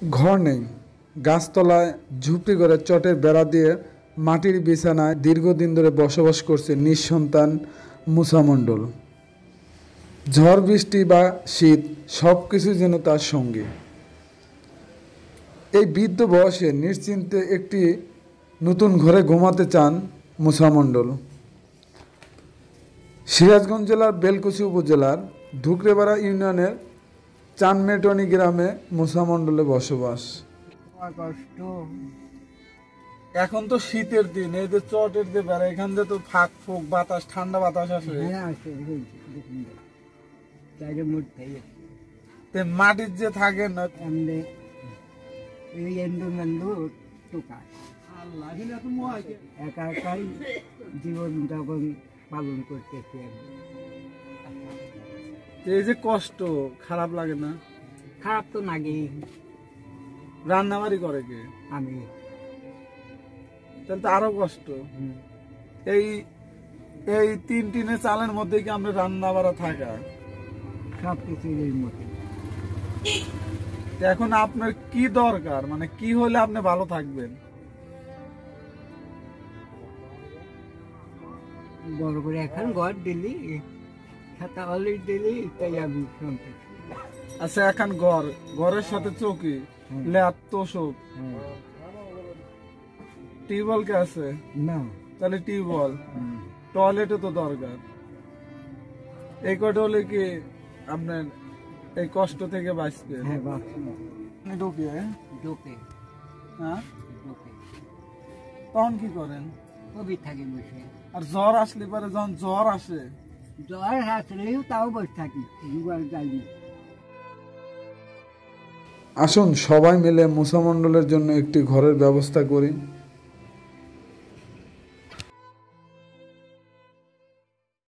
ঘর নেই, গাছতলায় ঝুপড়ি করে চটের বেড়া দিয়ে মাটির বিছানায় দীর্ঘদিন ধরে বসবাস করছে নিঃসন্তান মুসা মণ্ডল। ঝড় বৃষ্টি বা শীত সব কিছু যেন তার সঙ্গে। এই বৃদ্ধ বয়সে নিশ্চিন্তে একটি নতুন ঘরে ঘুমাতে চান মুসা মণ্ডল। সিরাজগঞ্জ জেলার বেলকুচি উপজেলার ধুকরেপাড়া ইউনিয়নের চানমেটনি গ্রামে মুসা মণ্ডলের বসবাস। এখন তো শীতের দিন, এই যে চটের যে বেড়া, এখান থেকে তো ফাঁক ফোক বাতাস, ঠান্ডা বাতাস আসে। মাটির যে থাকে না একা একাই জীবন যাপন পালন করতেছি। এই যে কষ্ট, খারাপ লাগে না? খারাপ তো লাগে। রান্নাবাড়ি করে কে? আমি। তাহলে তো আরো কষ্ট। এই এই তিন টিনের চালের মধ্যে কি আমরা রান্না বাড়া থাকা সবকিছু এর মধ্যে। এখন আপনার কি দরকার, মানে কি হলে আপনি ভালো থাকবেন? বড় করে এখন ঘর দিলি, ছাতা হলি দিলি, তাই আমি সন্তুষ্ট। আচ্ছা, এখন ঘরের সাথে চৌকি, ল্যাপ, তোষক, টিউবওয়েল কে আছে না? তাহলে টিউবওয়েল, টয়লেটও তো দরকার। এই কটা হলে কি আপনার এই কষ্ট থেকে বাঁচবে? হ্যাঁ, ঢুকে ঢোকে। হ্যাঁ, ঢোকে। তখন কি করেন? কবি থাকি বসে। আর জ্বর আসলে পরে, যখন জ্বর আসে, জ্বর আসলেও তাও বসে থাকি, যাইনি। আসুন সবাই মিলে মুসা মণ্ডলের জন্য একটি ঘরের ব্যবস্থা করি।